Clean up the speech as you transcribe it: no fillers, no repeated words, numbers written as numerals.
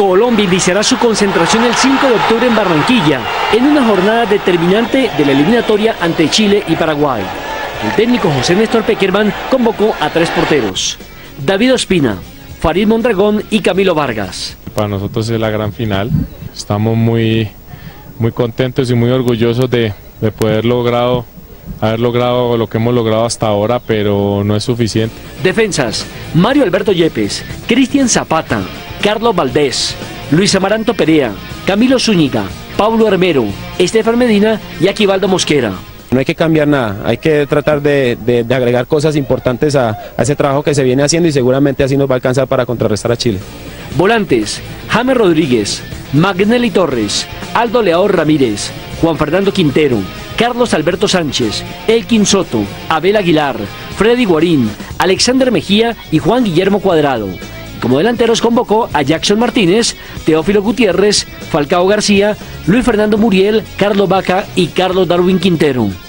Colombia iniciará su concentración el 5 de octubre en Barranquilla, en una jornada determinante de la eliminatoria ante Chile y Paraguay. El técnico José Néstor Pekerman convocó a 3 porteros: David Ospina, Farid Mondragón y Camilo Vargas. Para nosotros es la gran final. Estamos muy contentos y muy orgullosos de haber logrado lo que hemos logrado hasta ahora, pero no es suficiente. Defensas: Mario Alberto Yepes, Cristian Zapata, Carlos Valdés, Luis Amaranto Perea, Camilo Zúñiga, Paulo Armero, Estefan Medina y Aquivaldo Mosquera. No hay que cambiar nada, hay que tratar de agregar cosas importantes a ese trabajo que se viene haciendo, y seguramente así nos va a alcanzar para contrarrestar a Chile. Volantes: James Rodríguez, Magnelli Torres, Aldo Leao Ramírez, Juan Fernando Quintero, Carlos Alberto Sánchez, Elkin Soto, Abel Aguilar, Freddy Guarín, Alexander Mejía y Juan Guillermo Cuadrado. Como delanteros convocó a Jackson Martínez, Teófilo Gutiérrez, Falcao García, Luis Fernando Muriel, Carlos Vaca y Carlos Darwin Quintero.